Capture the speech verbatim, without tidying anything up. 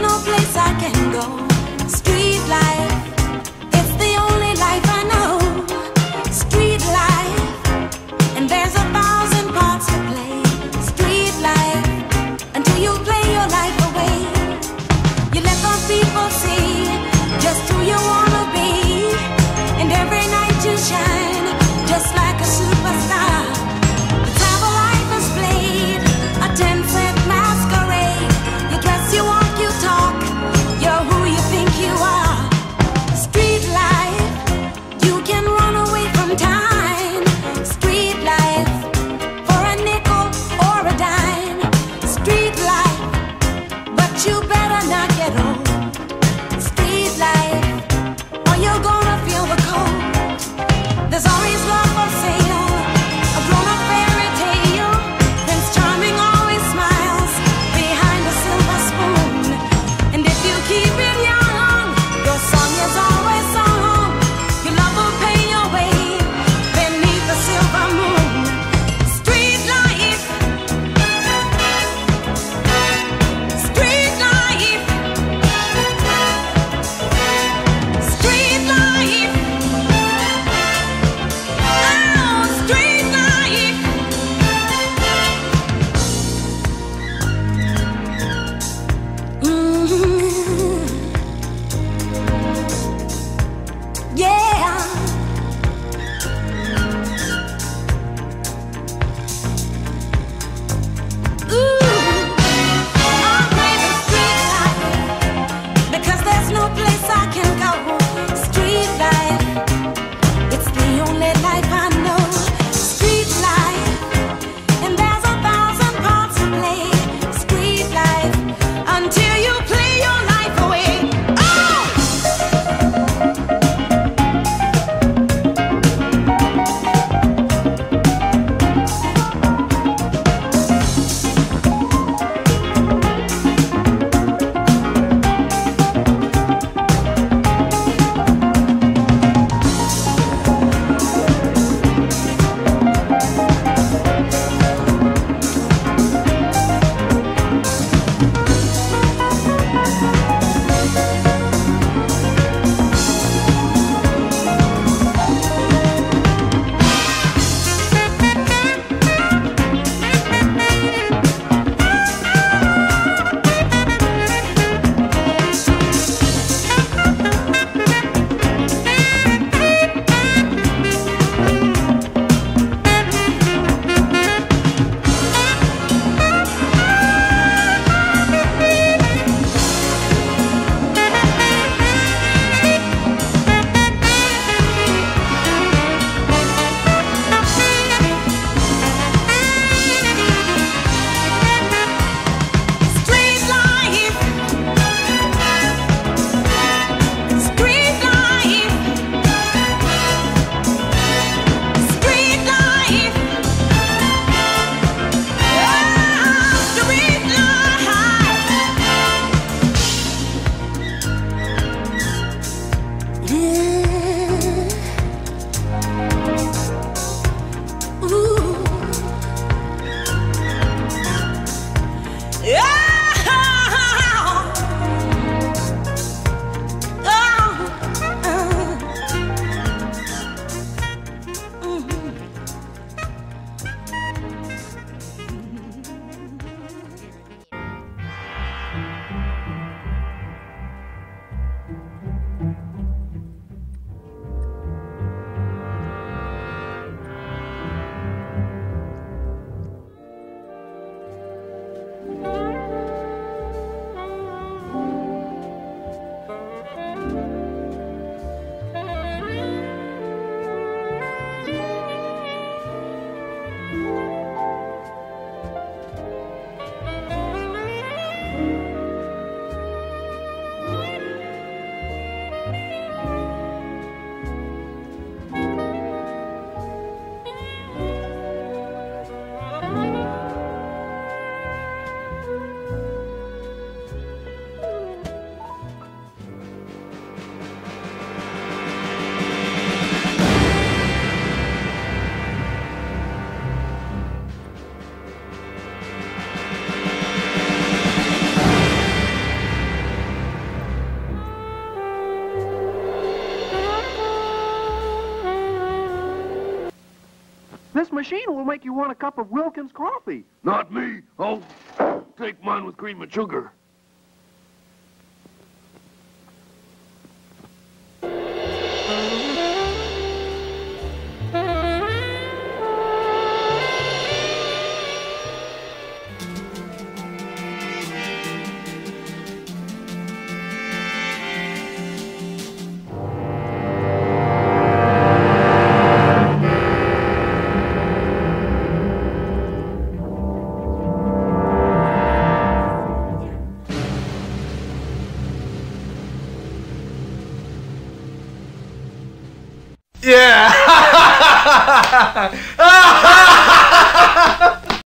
no place I can go. Street life, it's the only life I know. Street life, and there's a thousand parts to play. Street life, until you play your life away. You let those people see just who you wanna be, and every night you shine just like a superstar. The time of life is played, a ten-cent masquerade. You dress, you walk, you talk, you're who you think you are. Street life, you can This machine will make you want a cup of Wilkins coffee. Not me. I'll take mine with cream and sugar. Yeah!